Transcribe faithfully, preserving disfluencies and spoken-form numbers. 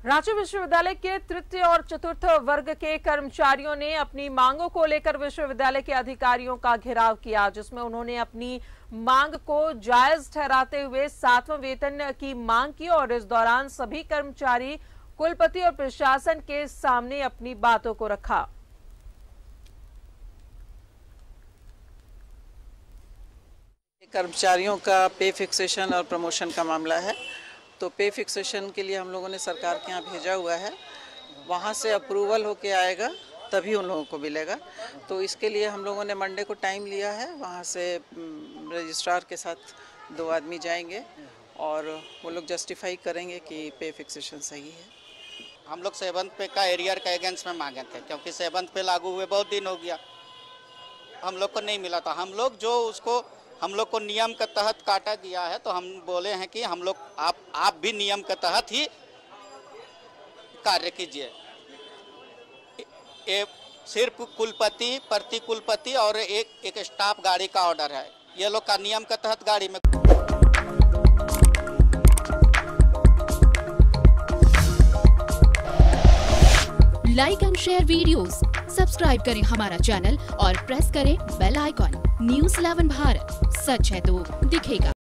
रांची विश्वविद्यालय के तृतीय और चतुर्थ वर्ग के कर्मचारियों ने अपनी मांगों को लेकर विश्वविद्यालय के अधिकारियों का घेराव किया, जिसमें उन्होंने अपनी मांग को जायज ठहराते हुए सातवां वेतन की मांग की और इस दौरान सभी कर्मचारी, कुलपति और प्रशासन के सामने अपनी बातों को रखा। कर्मचारियों का पे फिक्सेशन और प्रमोशन का मामला है, तो पे फिक्सेशन के लिए हम लोगों ने सरकार के यहाँ भेजा हुआ है। वहाँ से अप्रूवल होके आएगा तभी उन लोगों को मिलेगा। तो इसके लिए हम लोगों ने मंडे को टाइम लिया है। वहाँ से रजिस्ट्रार के साथ दो आदमी जाएंगे और वो लोग जस्टिफाई करेंगे कि पे फिक्सेशन सही है। हम लोग सेवंथ पे का एरियर का अगेंस्ट में मांगे थे, क्योंकि सेवंथ पे लागू हुए बहुत दिन हो गया, हम लोग को नहीं मिला था। हम लोग जो उसको हम लोग को नियम के तहत काटा गया है, तो हम बोले हैं कि हम लोग आप आप भी नियम के तहत ही कार्य कीजिए। ये सिर्फ कुलपति, प्रति कुलपति और एक एक स्टाफ गाड़ी का ऑर्डर है। ये लोग का नियम के तहत गाड़ी में। Like and share videos, subscribe करें हमारा चैनल और प्रेस करें bell icon. News eleven Bharat, सच है तो दिखेगा।